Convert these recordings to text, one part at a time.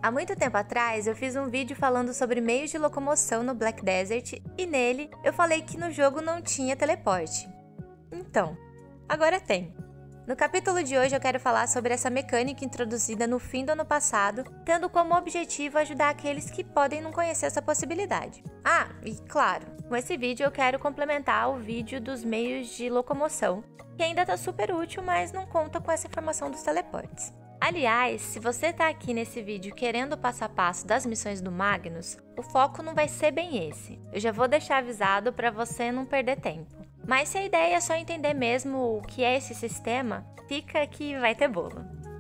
Há muito tempo atrás, eu fiz um vídeo falando sobre meios de locomoção no Black Desert e nele eu falei que no jogo não tinha teleporte. Então, agora tem. No capítulo de hoje eu quero falar sobre essa mecânica introduzida no fim do ano passado, tendo como objetivo ajudar aqueles que podem não conhecer essa possibilidade. Ah, e claro, com esse vídeo eu quero complementar o vídeo dos meios de locomoção, que ainda está super útil, mas não conta com essa informação dos teleportes. Aliás, se você está aqui nesse vídeo querendo o passo a passo das missões do Magnus, o foco não vai ser bem esse. Eu já vou deixar avisado para você não perder tempo. Mas se a ideia é só entender mesmo o que é esse sistema, fica que vai ter bolo.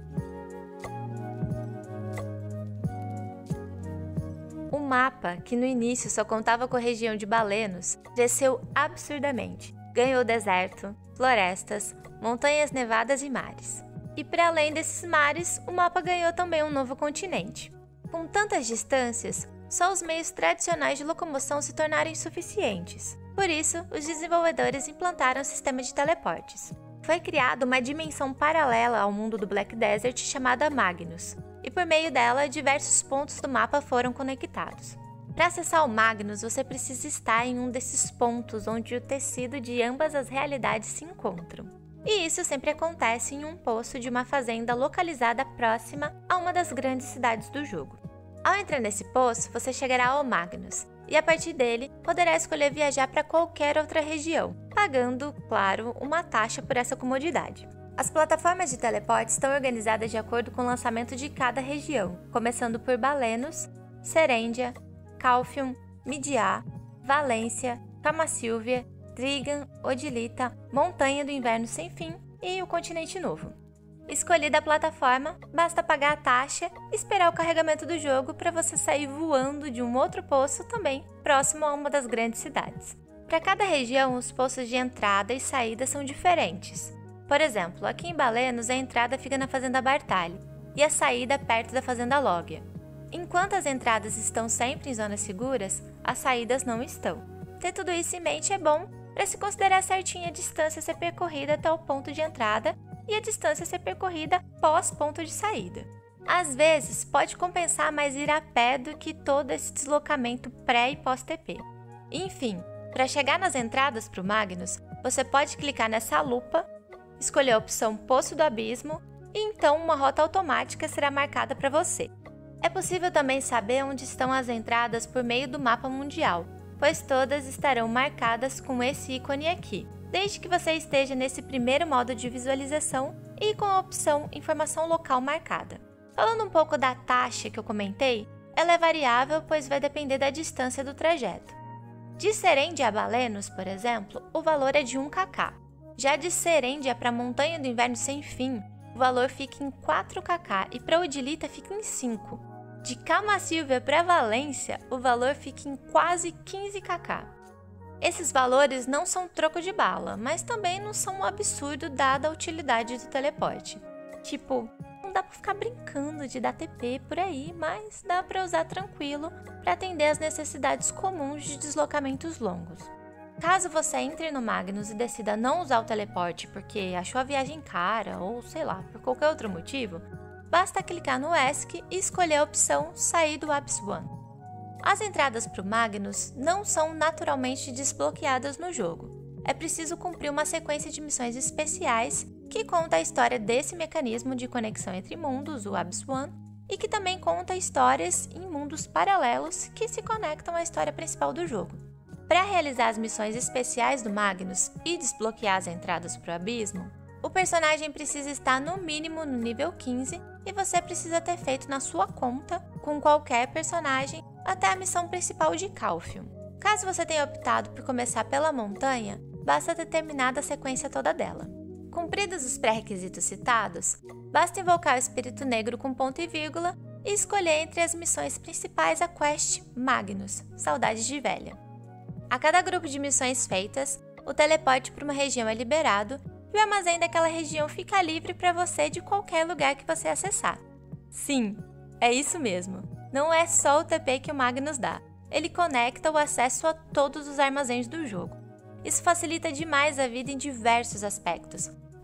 O mapa, que no início só contava com a região de Balenos, cresceu absurdamente. Ganhou deserto, florestas, montanhas nevadas e mares. E para além desses mares, o mapa ganhou também um novo continente. Com tantas distâncias, só os meios tradicionais de locomoção se tornaram insuficientes. Por isso, os desenvolvedores implantaram um sistema de teleportes. Foi criada uma dimensão paralela ao mundo do Black Desert chamada Magnus, e por meio dela, diversos pontos do mapa foram conectados. Para acessar o Magnus, você precisa estar em um desses pontos onde o tecido de ambas as realidades se encontram. E isso sempre acontece em um poço de uma fazenda localizada próxima a uma das grandes cidades do jogo. Ao entrar nesse poço, você chegará ao Magnus, e a partir dele, poderá escolher viajar para qualquer outra região, pagando, claro, uma taxa por essa comodidade. As plataformas de teleporte estão organizadas de acordo com o lançamento de cada região, começando por Balenos, Serendia, Calfium, Midian, Valência, Camassilvia, Trigan, Odilita, Montanha do Inverno Sem Fim e o Continente Novo. Escolhida a plataforma, basta pagar a taxa e esperar o carregamento do jogo para você sair voando de um outro poço também próximo a uma das grandes cidades. Para cada região, os poços de entrada e saída são diferentes. Por exemplo, aqui em Balenos a entrada fica na Fazenda Bartalhe e a saída perto da Fazenda Loggia. Enquanto as entradas estão sempre em zonas seguras, as saídas não estão. Ter tudo isso em mente é bom para se considerar certinha a distância a ser percorrida até o ponto de entrada e a distância a ser percorrida pós ponto de saída. Às vezes, pode compensar mais ir a pé do que todo esse deslocamento pré e pós-TP. Enfim, para chegar nas entradas para o Magnus, você pode clicar nessa lupa, escolher a opção Poço do Abismo e então uma rota automática será marcada para você. É possível também saber onde estão as entradas por meio do mapa mundial, pois todas estarão marcadas com esse ícone aqui, desde que você esteja nesse primeiro modo de visualização e com a opção Informação Local marcada. Falando um pouco da taxa que eu comentei, ela é variável, pois vai depender da distância do trajeto. De Serendia a Balenos, por exemplo, o valor é de 1kk. Já de Serendia para a Montanha do Inverno Sem Fim, o valor fica em 4kk e para Odilita fica em 5. De Camassilvia para Valência, o valor fica em quase 15kk. Esses valores não são troco de bala, mas também não são um absurdo dada a utilidade do teleporte. Tipo, não dá para ficar brincando de dar TP por aí, mas dá para usar tranquilo para atender às necessidades comuns de deslocamentos longos. Caso você entre no Magnus e decida não usar o teleporte porque achou a viagem cara ou sei lá, por qualquer outro motivo, basta clicar no ESC e escolher a opção Sair do Apps One. As entradas para o Magnus não são naturalmente desbloqueadas no jogo. É preciso cumprir uma sequência de missões especiais que conta a história desse mecanismo de conexão entre mundos, o Apps One, e que também conta histórias em mundos paralelos que se conectam à história principal do jogo. Para realizar as missões especiais do Magnus e desbloquear as entradas para o Abismo, o personagem precisa estar no mínimo no nível 15 e você precisa ter feito na sua conta, com qualquer personagem, até a missão principal de Calfium. Caso você tenha optado por começar pela montanha, basta ter terminado a sequência toda dela. Cumpridos os pré-requisitos citados, basta invocar o Espírito Negro com ponto e vírgula e escolher entre as missões principais a quest Magnus, Saudades de Velha. A cada grupo de missões feitas, o teleporte para uma região é liberado e o armazém daquela região fica livre para você de qualquer lugar que você acessar. Sim, é isso mesmo. Não é só o TP que o Magnus dá. Ele conecta o acesso a todos os armazéns do jogo. Isso facilita demais a vida em diversos aspectos.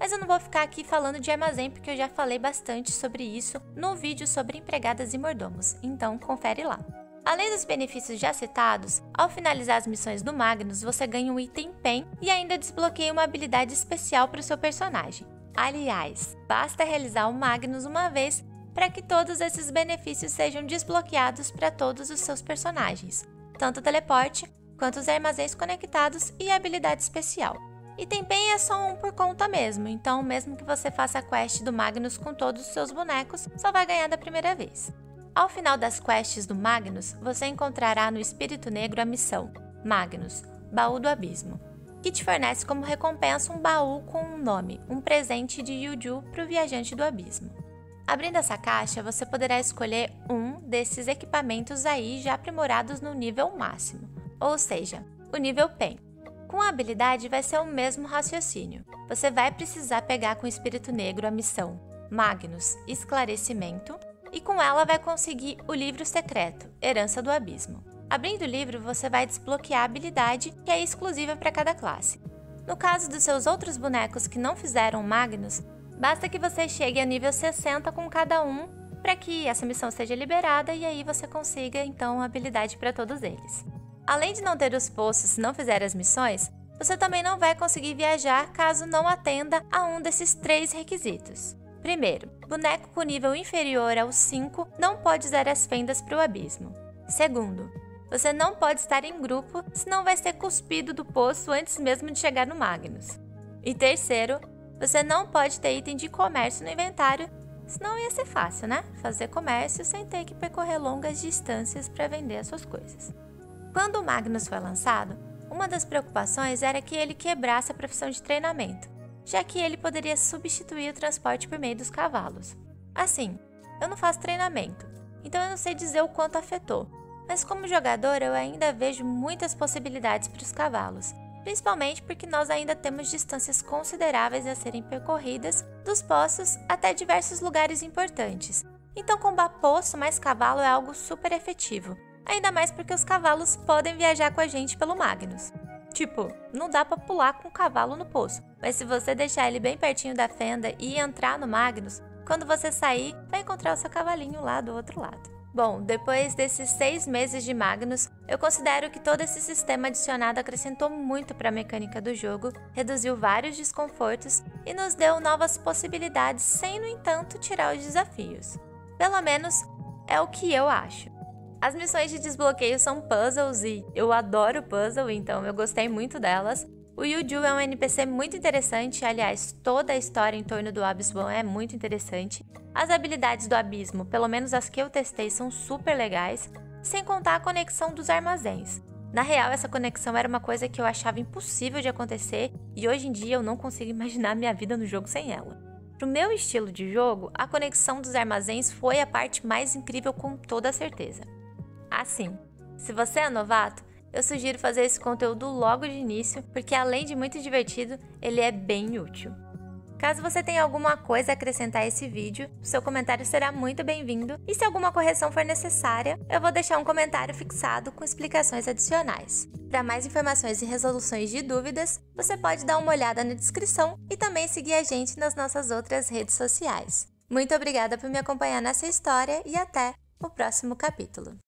mas eu não vou ficar aqui falando de armazém porque eu já falei bastante sobre isso no vídeo sobre empregadas e mordomos, então confere lá. Além dos benefícios já citados, ao finalizar as missões do Magnus, você ganha um item PEN e ainda desbloqueia uma habilidade especial para o seu personagem. Aliás, basta realizar o Magnus uma vez para que todos esses benefícios sejam desbloqueados para todos os seus personagens, tanto o teleporte, quanto os armazéns conectados e a habilidade especial. Item PEN é só um por conta mesmo, então mesmo que você faça a quest do Magnus com todos os seus bonecos, só vai ganhar da primeira vez. Ao final das quests do Magnus, você encontrará no Espírito Negro a missão Magnus, Baú do Abismo, que te fornece como recompensa um baú com um nome, um presente de Yuju para o viajante do abismo. Abrindo essa caixa, você poderá escolher um desses equipamentos aí já aprimorados no nível máximo, ou seja, o nível PEN. Com a habilidade vai ser o mesmo raciocínio. Você vai precisar pegar com o Espírito Negro a missão Magnus, Esclarecimento, e com ela vai conseguir o livro secreto, Herança do Abismo. Abrindo o livro, você vai desbloquear a habilidade que é exclusiva para cada classe. No caso dos seus outros bonecos que não fizeram Magnus, basta que você chegue a nível 60 com cada um para que essa missão seja liberada e aí você consiga então a habilidade para todos eles. Além de não ter os poços se não fizer as missões, você também não vai conseguir viajar caso não atenda a um desses 3 requisitos. Primeiro, boneco com nível inferior ao 5 não pode usar as fendas para o abismo. Segundo, você não pode estar em grupo, senão vai ser cuspido do poço antes mesmo de chegar no Magnus. E terceiro, você não pode ter item de comércio no inventário, senão ia ser fácil, né? Fazer comércio sem ter que percorrer longas distâncias para vender as suas coisas. Quando o Magnus foi lançado, uma das preocupações era que ele quebrasse a profissão de treinamento, já que ele poderia substituir o transporte por meio dos cavalos. Assim, eu não faço treinamento, então eu não sei dizer o quanto afetou, mas como jogador eu ainda vejo muitas possibilidades para os cavalos, principalmente porque nós ainda temos distâncias consideráveis a serem percorridas dos poços até diversos lugares importantes. Então combar poço mais cavalo é algo super efetivo, ainda mais porque os cavalos podem viajar com a gente pelo Magnus. Tipo, não dá pra pular com o cavalo no poço, mas se você deixar ele bem pertinho da fenda e entrar no Magnus, quando você sair, vai encontrar o seu cavalinho lá do outro lado. Bom, depois desses 6 meses de Magnus, eu considero que todo esse sistema adicionado acrescentou muito para a mecânica do jogo, reduziu vários desconfortos e nos deu novas possibilidades sem, no entanto, tirar os desafios. Pelo menos é o que eu acho. As missões de desbloqueio são puzzles e eu adoro puzzle, então eu gostei muito delas. O Yuju é um NPC muito interessante, aliás, toda a história em torno do Abismo é muito interessante. As habilidades do Abismo, pelo menos as que eu testei, são super legais, sem contar a conexão dos armazéns. Na real, essa conexão era uma coisa que eu achava impossível de acontecer e hoje em dia eu não consigo imaginar minha vida no jogo sem ela. Pro meu estilo de jogo, a conexão dos armazéns foi a parte mais incrível com toda certeza. Assim, se você é novato, eu sugiro fazer esse conteúdo logo de início, porque além de muito divertido, ele é bem útil. Caso você tenha alguma coisa a acrescentar a esse vídeo, o seu comentário será muito bem-vindo e se alguma correção for necessária, eu vou deixar um comentário fixado com explicações adicionais. Para mais informações e resoluções de dúvidas, você pode dar uma olhada na descrição e também seguir a gente nas nossas outras redes sociais. Muito obrigada por me acompanhar nessa história e até o próximo capítulo.